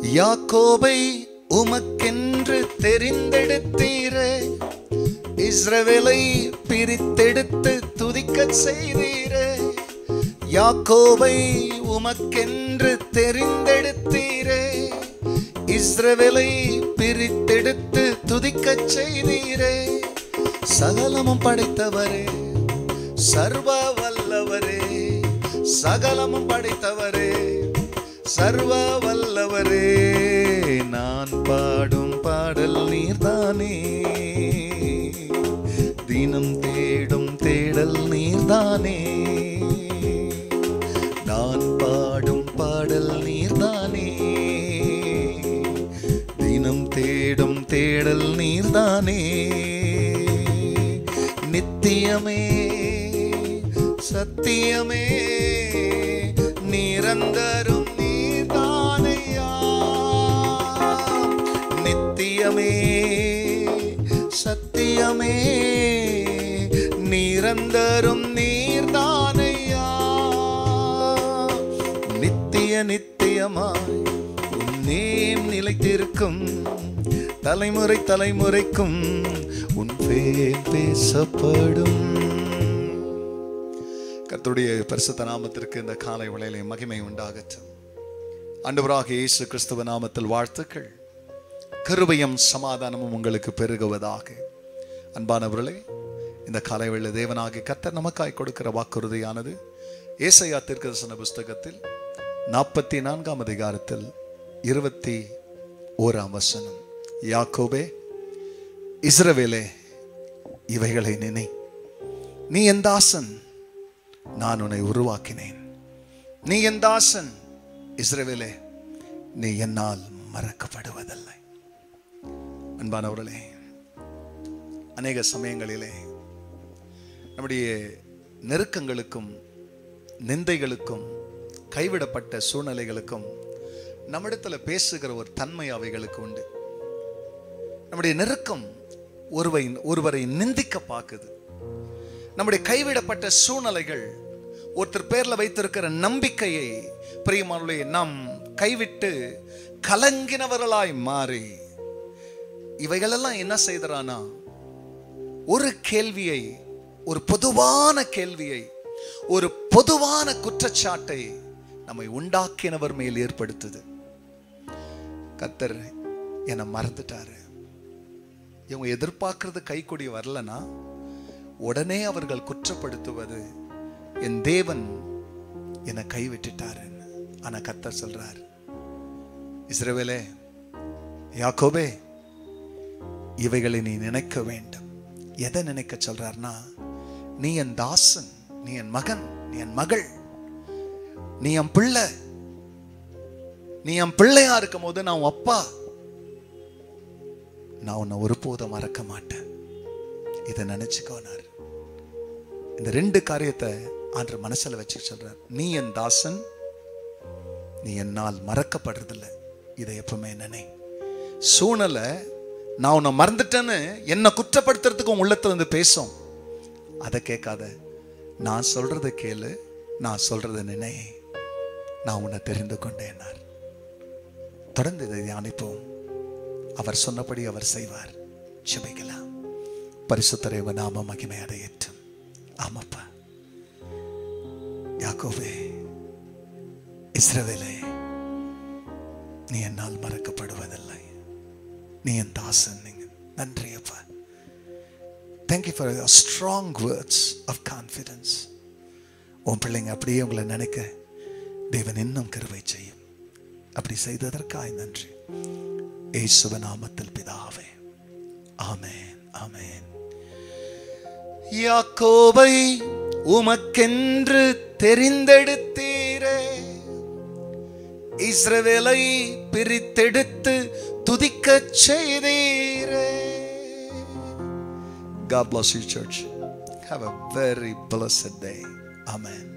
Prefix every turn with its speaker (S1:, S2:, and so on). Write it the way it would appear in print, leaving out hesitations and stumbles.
S1: யாக்கோபை உமக்கென்று தெரிந்தெடுத்தீரே, இஸ்ரவேலை பிரித்தெடுத்து துதிக்கச் செய்தீரே. யாக்கோபை உமக்கென்று தெரிந்தெடுத்தீரே, இஸ்ரவேலை பிரித்தெடுத்து துதிக்கச் செய்தீரே. சகலமும் படைத்தவரே, சர்வ வல்லவரே, சகலமும் படைத்தவரே, சர்வ வல்லவரே. நான் பாடும் பாடல் நீர்தானே, தினம் தேடும் தேடல் நீர்தானே. நான் பாடும் பாடல் நீர்தானே, தினம் தேடும் தேடல் நீர்தானே. நித்தியமே சத்தியமே நிரந்தரும் நீர்தானையா. நித்தியமே சத்தியமே நிரந்தரும் நீர்தானையா. நித்திய நித்தியமாய் உன் நேம் நிலைத்திருக்கும், தலைமுறை தலைமுறைக்கும் உன் பேர் பேசப்படும். கர்த்தருடைய பரிசுத்த நாமத்திற்கு இந்த காலை வேளையிலே மகிமை உண்டாகட்டும். ஆண்டவராகிய இயேசு கிறிஸ்துவ நாமத்தில் வாழ்த்துக்கள். கிருபையும் சமாதானமும் உங்களுக்கு பெருகுவதாக. அன்பானவர்களே, இந்த காலை வேளை தேவனாகிய கர்த்தர் நமக்காய் கொடுக்கிற வாக்குறுதியானது ஏசாயா தீர்க்கதரிசன புஸ்தகத்தில் 44ஆம் அதிகாரத்தில் 21ஆம் வசனம். யாக்கோபே, இஸ்ரவேலே, இவைகளை நினை. நீ என் தாசன், நான் உன்னை உருவாக்கினேன். நீ என் தாசன் இஸ்ரவேலே, நீ என்னால் மறக்கப்படுவதில்லை. அன்பானவர்களே, அநேக சமயங்களிலே நம்முடைய நெருக்கங்களுக்கும் நிந்தைகளுக்கும் கைவிடப்பட்ட சூழ்நிலைகளுக்கும் நம்மிடத்தில் பேசுகிற ஒரு தன்மை அவைகளுக்கு உண்டு. நம்முடைய நெருக்கம் ஒருவரை நிந்திக்க பார்க்குது. நம்முடைய கைவிடப்பட்ட சூழ்நிலைகள் ஒருத்தர் பேர்ல வைத்திருக்கிற நம்பிக்கையை பிரியமானவர்களே நாம் கைவிட்டு கலங்கினவர்களாய் மாறி இவைகளெல்லாம் என்ன செய்தறானா, ஒரு கேள்வியை, ஒரு பொதுவான கேள்வியை, ஒரு பொதுவான குற்றச்சாட்டை நம்மை உண்டாக்கினவர் மேல் ஏற்படுத்துது. கர்த்தர் என்னை மறந்துட்டாரு, இவங்க எதிர்பார்க்கறது கைகூடி வரலனா உடனே அவர்கள் குற்றப்படுத்துவது என் தேவன் என்னை கைவிட்டுட்டாரு. ஆனா கர்த்தர் சொல்றார், இஸ்ரவேலே, யாக்கோபே, இவைகளை நீ நினைக்க வேண்டும். எதை நினைக்க சொல்றார்னா, நீ என் தாசன், நீ என் மகன், நீ என் மகள், நீ என் பிள்ளை. நீ என் பிள்ளையா இருக்கும் போது நான் அப்பா, நான் உன்னை ஒருபோதும் மறக்க மாட்டேன். இதை நினைச்சுக்கோனார். இந்த ரெண்டு காரியத்தை ஆண்டவர் மனசுல வச்சு சொல்றார். நீ என் தாசன், நீ என்னால் மறக்கப்படுறதில்லை. இதை எப்பவுமே நினை. சூழ்நிலை நான் உன்னை மறந்துட்டேன்னு என்னை குற்றப்படுத்துறதுக்கு உன் உள்ளத்துல இருந்து பேசும். அதை கேட்காத, நான் சொல்றதை கேளு, நான் சொல்றதை நினை, நான் உன்னை தெரிந்து கொண்டேனார். தொடர்ந்து இதை தியானிப்போம். அவர் சொன்னபடி அவர் செய்வார். ஜெபிக்கலாம். பரிசுத்தரே, உம்முடைய நாமம் மகிமை அடையட்டும். ஆமாப்பா. யாக்கோபே, இஸ்ரவேலே, நீ என்னால் மறக்கப்படுவதில்லை. நீ என் தாசன். நன்றி அப்பா. Thank you for your strong words of confidence. உன் பிள்ளைங்க அப்படியே உங்களை நினைக்க தேவன் இன்னும் கிருபை செய்யும். அப்படி செய்ததற்காய் நன்றி. இயேசுவின் நாமத்தில் பிதாவே, ஆமென், ஆமென். யாக்கோபை உமக்கென்று தெரிந்தெடுத்தீரே, இஸ்ரவேலை பிரித்தெடுத்து துதிக்கச் செய்தீரே. God bless you, church. Have a very blessed day. Amen.